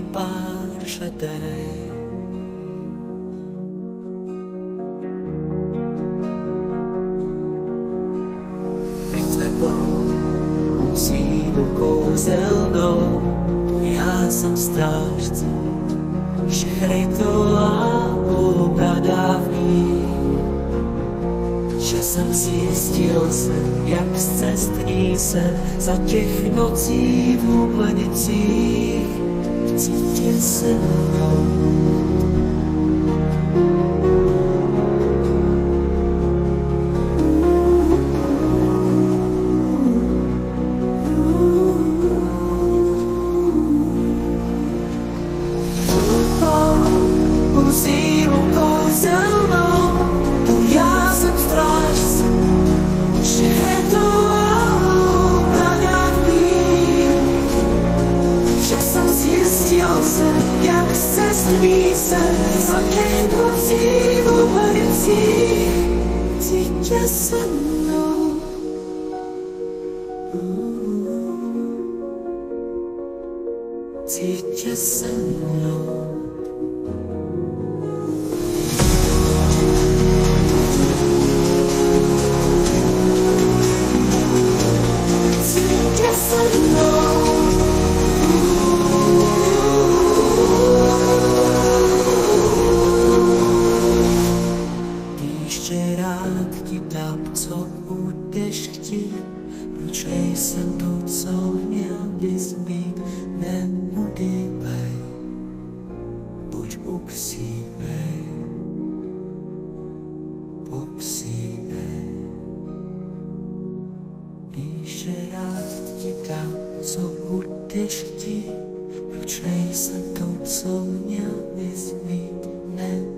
pár řadek. Sílu kouzelnou, já jsem strážce všech rituálů pradávných, že jsem zjistil se, jak z cestní se za těch nocí v úplenicích cítit se mnou. Sílu kouzelnou, tu já jsem strážce všech rituálů pradávných, že jsem zjistil se, jak z cestní se za těch nocí v úplenicích cítě se mnou. Cítě se mnou. Ještě rád ti dám, co budeš chtít, proč jsem to, co měl bys mít, neudývej, buď upřímnej, upřímnej. Ještě rád ti dám, co budeš chtít, proč jsem to, co měl bys mít, neudývej.